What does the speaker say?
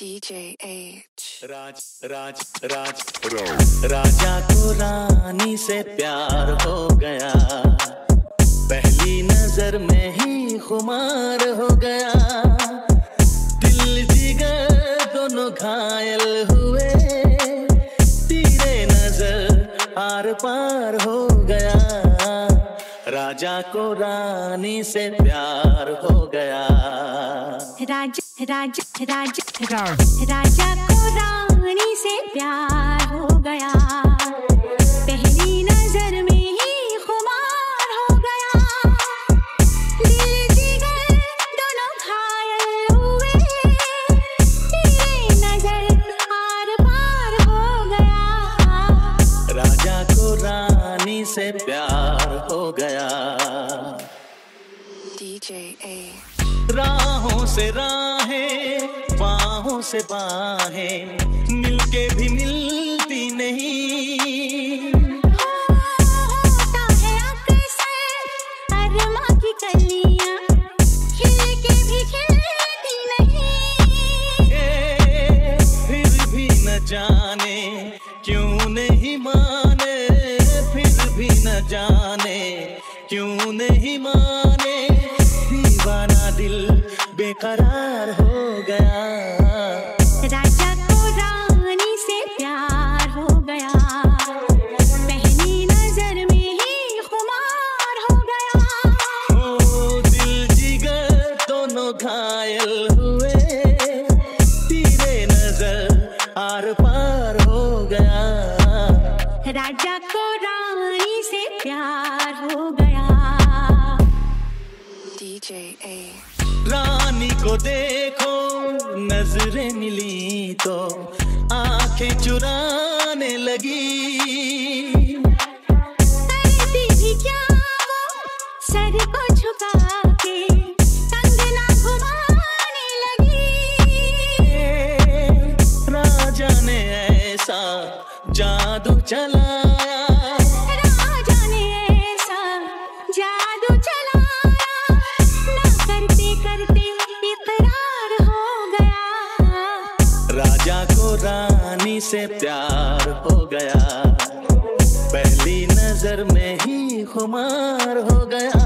DJ H राजा को रानी से प्यार हो गया, पहली नजर में ही खुमार हो गया। दिल जिगर दोनों घायल हुए, तेरे नजर आर पार हो गया। राजा को रानी से प्यार हो गया। राजा को रानी से प्यार हो गया, पहली नजर में ही खुमार हो गया। दिल जिगर दोनों घायल हुए, तेरे नजर आर पार हो गया। राजा को रानी से प्यार हो गया। DJ A राहों से राहें, बाहों से बाहें, मिलके भी मिलती नहीं। होता है अक्सर अरमा की कलियां, खिल के भी खिलती नहीं। फिर भी न जाने क्यों नहीं माने, फिर भी न जाने क्यों नहीं माने। दीवाना दिल बेकरार हो गया। राजा को रानी से प्यार हो गया, पहली नजर में ही खुमार हो गया। ओ दिल जिगर दोनों घायल हुए, तेरे नजर आर पार हो गया। राजा को रानी से प्यार हो गया। DJ A रानी को देखो नजरें मिली तो आंखें चुराने लगी। करती भी क्या वो सर को झुका के कंगना घुमाने लगी। राजा ने ऐसा जादू चलाया, राजा ने ऐसा जादू चलाया, ना करते करते इकरार हो गया। राजा को रानी से प्यार हो गया, पहली नजर में ही खुमार हो गया।